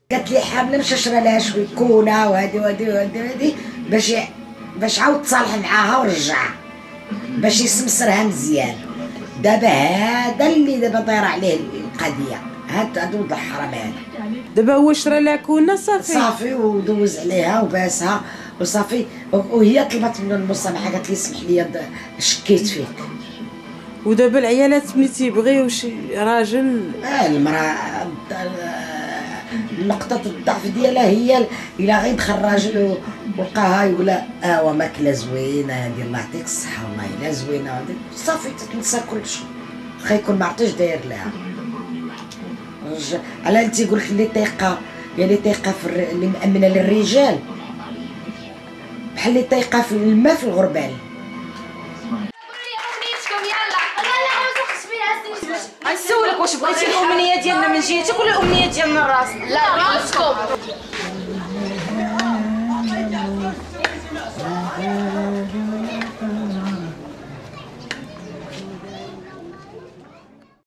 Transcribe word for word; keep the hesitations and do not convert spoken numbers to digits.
قالت لي حامله مشى شرا لها شويه كونه وهادي وهادي وهادي وهادي باش باش عاود تصالح معاها ورجعها باش يسمسرها مزيان. دابا هذا اللي دابا دايره عليه القضيه، هاد هادو ولد الحرام هذا. دابا هو شرا لها كونه صافي صافي ودوز عليها وباسها وصافي، وهي طلبت منه المسامحه قالت لي اسمح لي شكيت فيك. ودابا العيالات ملي تيبغيو شي راجل اه المراه نقطة الضعف ديالها هي الا غيدخل راجل ولقاها يقول اه وماكله زوينه هادي الله يعطيك الصحه والله الا زوينه هادي صافي تتنسى كلشي، واخا يكون ما عرفتش داير لها. على انت يقول لك اللي طايقه يا اللي طايقه في الر... اللي مامنه للرجال بحال اللي طايقه في الماء في الغربال. غنسولك واش بغيتي الامنيه ديالنا من جهتك ولا الامنيه ديالنا راسنا؟ لا راسكم.